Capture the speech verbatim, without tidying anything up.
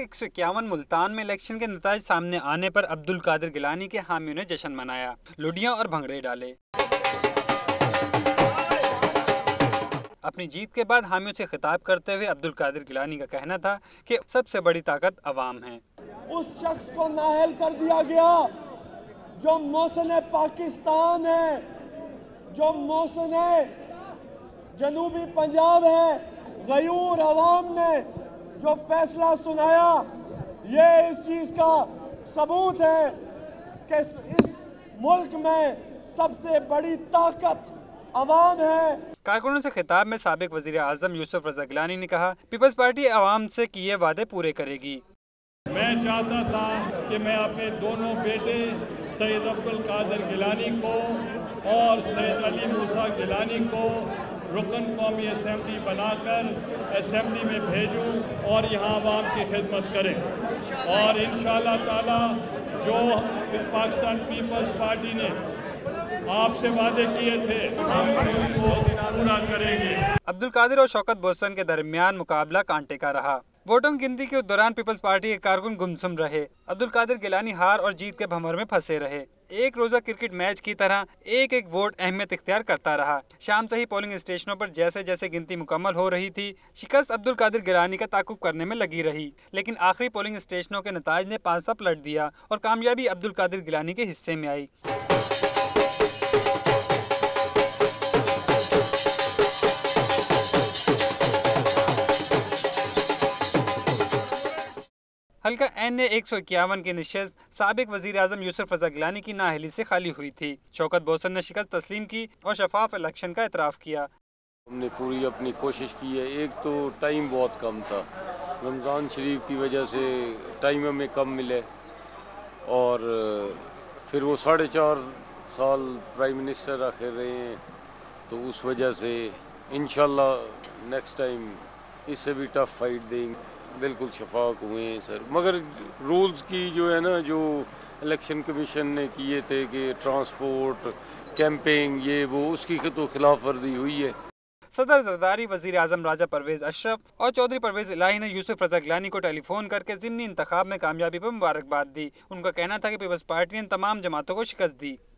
एक सौ इक्यावन मुल्तान में इलेक्शन के नतीजे सामने आने पर अब्दुल कादिर गिलानी के हामियों ने जश्न मनाया, लुडियां और भंगड़े डाले। अपनी जीत के बाद हामियों से खिताब करते हुए अब्दुल कादिर गिलानी का कहना था कि सबसे बड़ी ताकत अवाम है। उस शख्स को नाअहल कर दिया गया जो मौसम पाकिस्तान है, जो मौसम जनूबी पंजाब है। गयूर अवाम ने जो फैसला सुनाया, ये इस चीज का सबूत है कि इस मुल्क में सबसे बड़ी ताकत अवाम है। कारकुनों से खिताब में साबिक वजीर आजम यूसुफ रजा गिलानी ने कहा, पीपल्स पार्टी अवाम से किए वादे पूरे करेगी। मैं चाहता था कि मैं अपने दोनों बेटे सैयद अब्दुल कादिर गिलानी को और सैयद अली मूसा गिलानी को रुकन कौमी असेंबली बनाकर असेंबली में भेजूं और यहाँ आवाम की खिदमत करें। और इंशाअल्लाह ताला जो पाकिस्तान पीपल्स पार्टी ने आपसे वादे किए थे, हम उनको पूरा करेंगे। अब्दुल कादिर और शौकत बोसन के दरमियान मुकाबला कांटे का रहा। वोटों की गिनती के दौरान पीपल्स पार्टी के कारकुन गुमसुम रहे। अब्दुल कादिर गिलानी हार और जीत के भंवर में फंसे रहे। एक रोजा क्रिकेट मैच की तरह एक एक वोट अहमियत इख्तियार करता रहा। शाम से ही पोलिंग स्टेशनों पर जैसे जैसे गिनती मुकम्मल हो रही थी, शिकस्त अब्दुल कादिर गिलानी का ताकुब करने में लगी रही। लेकिन आखिरी पोलिंग स्टेशनों के नताज ने पांसा पलट दिया और कामयाबी अब्दुल कादिर गिलानी के हिस्से में आई। हल्का एन ए एक सौ इक्यावन की निशस्त साबिक वजीर आजम यूसुफ रजा गिलानी की नाअहली से खाली हुई थी। शौकत बोसन ने शिकस्त तस्लीम की और शफाफ इलेक्शन का एतराफ़ किया। हमने पूरी अपनी कोशिश की है। एक तो टाइम बहुत कम था, रमज़ान शरीफ की वजह से टाइम हमें कम मिले, और फिर वो साढ़े चार साल प्राइम मिनिस्टर आखिर रहे हैं, तो उस वजह से इंशाल्लाह नेक्स्ट टाइम इससे भी टफ फाइट देंगे। बिल्कुल शफाक हुए हैं सर, मगर रूल्स की जो है ना, जो इलेक्शन कमीशन ने किए थे कि ट्रांसपोर्ट कैंपिंग ये वो, उसकी तो खिलाफ वर्जी हुई है। सदर जरदारी, वजीर आजम राजा परवेज अशरफ और चौधरी परवेज इलाही ने यूसुफ रजा गिलानी को टेलीफोन करके ज़िमनी इंतखाब में कामयाबी पर मुबारकबाद दी। उनका कहना था कि पीपल्स पार्टी ने तमाम जमातों को शिकस्त दी।